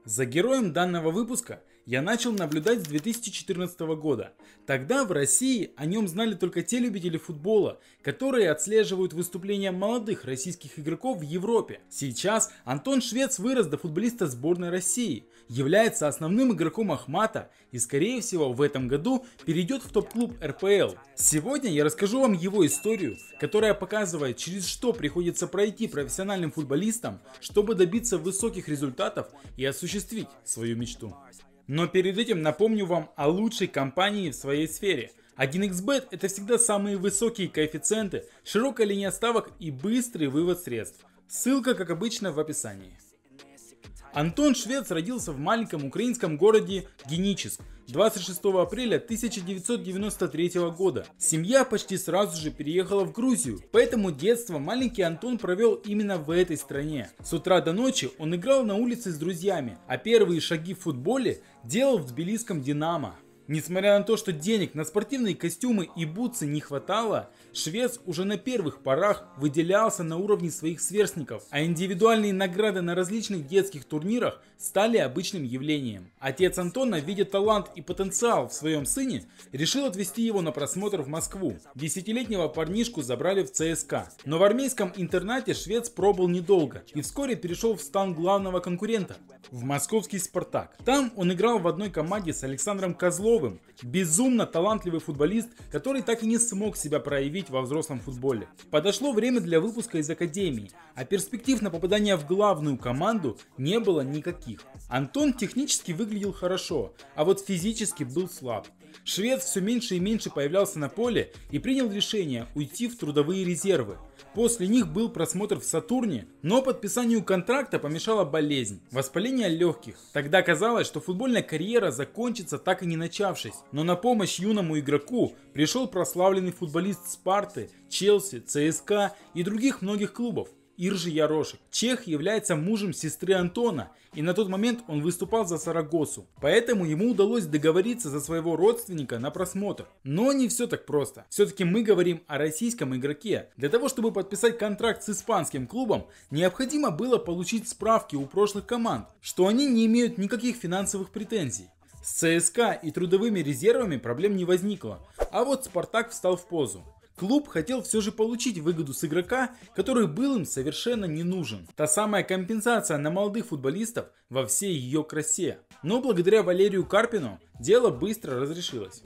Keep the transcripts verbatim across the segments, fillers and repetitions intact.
За героем данного выпуска я начал наблюдать с две тысячи четырнадцатого года. Тогда в России о нем знали только те любители футбола, которые отслеживают выступления молодых российских игроков в Европе. Сейчас Антон Швец вырос до футболиста сборной России, является основным игроком Ахмата и, скорее всего, в этом году перейдет в топ-клуб эр пэ эл. Сегодня я расскажу вам его историю, которая показывает, через что приходится пройти профессиональным футболистам, чтобы добиться высоких результатов и осуществить свою мечту. Но перед этим напомню вам о лучшей компании в своей сфере. один икс бет это всегда самые высокие коэффициенты, широкая линия ставок и быстрый вывод средств. Ссылка, как обычно, в описании. Антон Швец родился в маленьком украинском городе Геническ двадцать шестого апреля тысяча девятьсот девяносто третьего года. Семья почти сразу же переехала в Грузию, поэтому детство маленький Антон провел именно в этой стране. С утра до ночи он играл на улице с друзьями, а первые шаги в футболе делал в тбилисском «Динамо». Несмотря на то, что денег на спортивные костюмы и бутсы не хватало, Швец уже на первых порах выделялся на уровне своих сверстников, а индивидуальные награды на различных детских турнирах стали обычным явлением. Отец Антона, видя талант и потенциал в своем сыне, решил отвезти его на просмотр в Москву. Десятилетнего парнишку забрали в цэ эс ка, но в армейском интернате Швец пробыл недолго и вскоре перешел в стан главного конкурента – в московский «Спартак». Там он играл в одной команде с Александром Козловым, безумно талантливый футболист, который так и не смог себя проявить во взрослом футболе. Подошло время для выпуска из академии, а перспектив на попадание в главную команду не было никаких. Антон технически выглядел хорошо, а вот физически был слаб. Швец все меньше и меньше появлялся на поле и принял решение уйти в трудовые резервы. После них был просмотр в Сатурне, но подписанию контракта помешала болезнь – воспаление легких. Тогда казалось, что футбольная карьера закончится, так и не начавшись. Но на помощь юному игроку пришел прославленный футболист Спарты, Челси, цэ эс ка и других многих клубов. Иржи Ярошек. Чех является мужем сестры Антона, и на тот момент он выступал за Сарагосу. Поэтому ему удалось договориться за своего родственника на просмотр. Но не все так просто. Все-таки мы говорим о российском игроке. Для того, чтобы подписать контракт с испанским клубом, необходимо было получить справки у прошлых команд, что они не имеют никаких финансовых претензий. С цэ эс ка и трудовыми резервами проблем не возникло, а вот Спартак встал в позу. Клуб хотел все же получить выгоду с игрока, который был им совершенно не нужен. Та самая компенсация на молодых футболистов во всей ее красе. Но благодаря Валерию Карпину дело быстро разрешилось.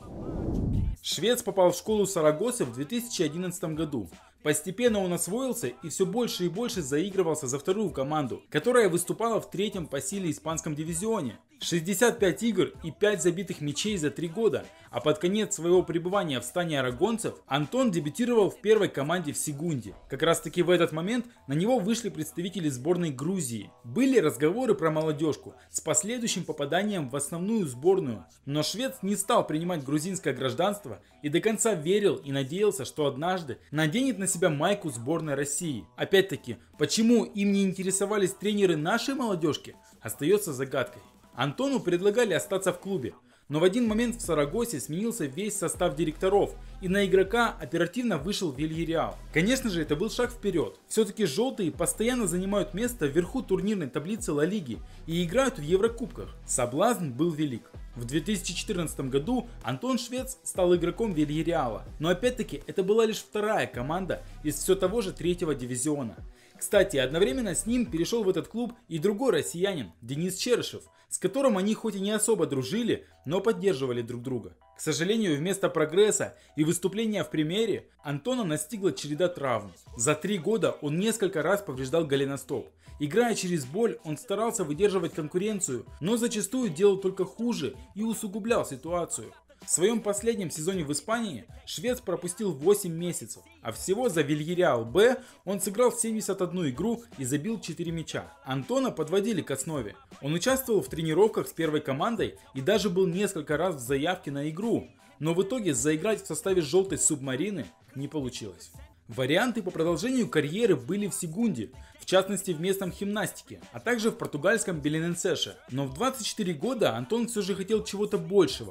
Швец попал в школу Сарагосы в две тысячи одиннадцатом году. Постепенно он освоился и все больше и больше заигрывался за вторую команду, которая выступала в третьем по силе испанском дивизионе. шестьдесят пять игр и пять забитых мячей за три года, а под конец своего пребывания в стане арагонцев Антон дебютировал в первой команде в Сегунде. Как раз таки в этот момент на него вышли представители сборной Грузии. Были разговоры про молодежку с последующим попаданием в основную сборную, но Швец не стал принимать грузинское гражданство и до конца верил и надеялся, что однажды наденет на себя майку сборной России. Опять-таки, почему им не интересовались тренеры нашей молодежки, остается загадкой. Антону предлагали остаться в клубе, но в один момент в Сарагосе сменился весь состав директоров, и на игрока оперативно вышел Вильяреал. Конечно же, это был шаг вперед. Все-таки желтые постоянно занимают место вверху турнирной таблицы Ла Лиги и играют в Еврокубках. Соблазн был велик. В две тысячи четырнадцатом году Антон Швец стал игроком Вильяреала, но опять-таки это была лишь вторая команда из все того же третьего дивизиона. Кстати, одновременно с ним перешел в этот клуб и другой россиянин, Денис Черышев, с которым они хоть и не особо дружили, но поддерживали друг друга. К сожалению, вместо прогресса и выступления в премьере Антона настигла череда травм. За три года он несколько раз повреждал голеностоп. Играя через боль, он старался выдерживать конкуренцию, но зачастую делал только хуже и усугублял ситуацию. В своем последнем сезоне в Испании Швец пропустил восемь месяцев, а всего за Вильяреал Б он сыграл семьдесят одну игру и забил четыре мяча. Антона подводили к основе. Он участвовал в тренировках с первой командой и даже был несколько раз в заявке на игру, но в итоге заиграть в составе желтой субмарины не получилось. Варианты по продолжению карьеры были в Сегунде, в частности в местном Химнастике, а также в португальском Белененсеше. Но в двадцать четыре года Антон все же хотел чего-то большего.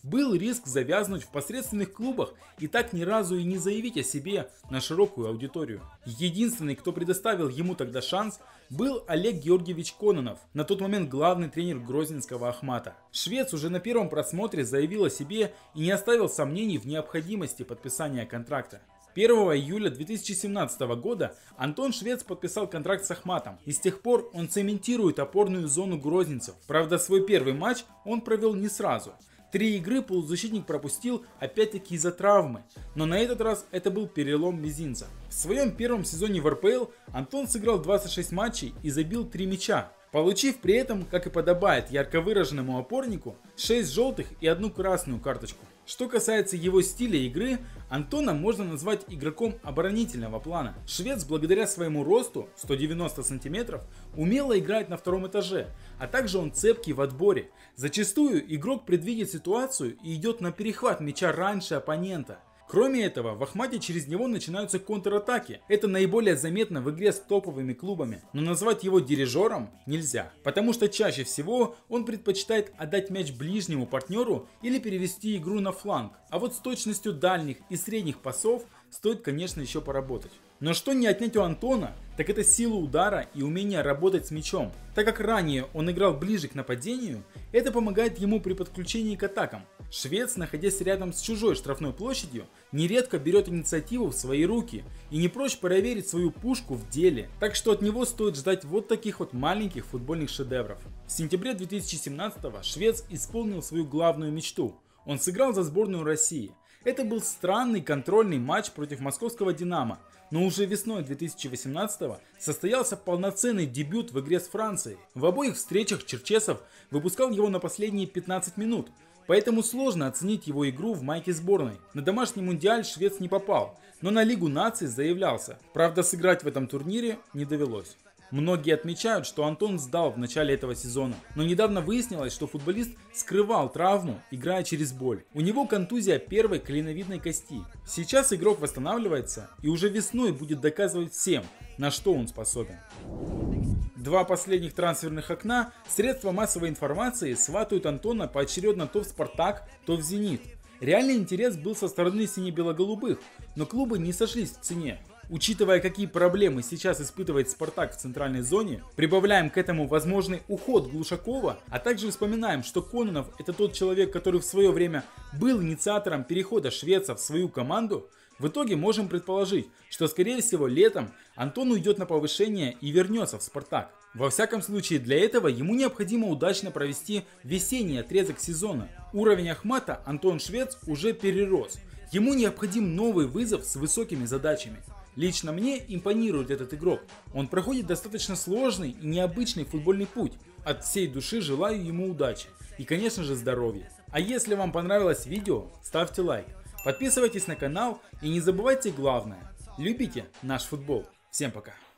Был риск завязнуть в посредственных клубах и так ни разу и не заявить о себе на широкую аудиторию. Единственный, кто предоставил ему тогда шанс, был Олег Георгиевич Кононов, на тот момент главный тренер грозненского Ахмата. Швец уже на первом просмотре заявил о себе и не оставил сомнений в необходимости подписания контракта. первого июля две тысячи семнадцатого года Антон Швец подписал контракт с Ахматом, и с тех пор он цементирует опорную зону грозненцев. Правда, свой первый матч он провел не сразу. Три игры полузащитник пропустил, опять-таки из-за травмы, но на этот раз это был перелом мизинца. В своем первом сезоне в эр пэ эл Антон сыграл двадцать шесть матчей и забил три мяча, получив при этом, как и подобает ярко выраженному опорнику, шесть желтых и одну красную карточку. Что касается его стиля игры, Антона можно назвать игроком оборонительного плана. Швец благодаря своему росту сто девяносто сантиметров умело играет на втором этаже, а также он цепкий в отборе. Зачастую игрок предвидит ситуацию и идет на перехват мяча раньше оппонента. Кроме этого, в Ахмате через него начинаются контратаки. Это наиболее заметно в игре с топовыми клубами. Но назвать его дирижером нельзя, потому что чаще всего он предпочитает отдать мяч ближнему партнеру или перевести игру на фланг. А вот с точностью дальних и средних пасов стоит, конечно, еще поработать. Но что не отнять у Антона, так это сила удара и умение работать с мячом. Так как ранее он играл ближе к нападению, это помогает ему при подключении к атакам. Швец, находясь рядом с чужой штрафной площадью, нередко берет инициативу в свои руки и не прочь проверить свою пушку в деле. Так что от него стоит ждать вот таких вот маленьких футбольных шедевров. В сентябре две тысячи семнадцатого Швец исполнил свою главную мечту. Он сыграл за сборную России. Это был странный контрольный матч против московского «Динамо», но уже весной две тысячи восемнадцатого состоялся полноценный дебют в игре с Францией. В обоих встречах Черчесов выпускал его на последние пятнадцать минут, поэтому сложно оценить его игру в майке сборной. На домашний мундиаль Швец не попал, но на Лигу наций заявлялся. Правда, сыграть в этом турнире не довелось. Многие отмечают, что Антон сдал в начале этого сезона, но недавно выяснилось, что футболист скрывал травму, играя через боль. У него контузия первой клиновидной кости. Сейчас игрок восстанавливается и уже весной будет доказывать всем, на что он способен. Два последних трансферных окна средства массовой информации сватают Антона поочередно то в «Спартак», то в «Зенит». Реальный интерес был со стороны сине-бело-голубых, но клубы не сошлись в цене. Учитывая, какие проблемы сейчас испытывает «Спартак» в центральной зоне, прибавляем к этому возможный уход Глушакова, а также вспоминаем, что Кононов – это тот человек, который в свое время был инициатором перехода Швеца в свою команду, в итоге можем предположить, что скорее всего летом Антон уйдет на повышение и вернется в «Спартак». Во всяком случае, для этого ему необходимо удачно провести весенний отрезок сезона. Уровень Ахмата Антон Швец уже перерос. Ему необходим новый вызов с высокими задачами. Лично мне импонирует этот игрок. Он проходит достаточно сложный и необычный футбольный путь. От всей души желаю ему удачи и, конечно же, здоровья. А если вам понравилось видео, ставьте лайк, подписывайтесь на канал и не забывайте главное – любите наш футбол. Всем пока!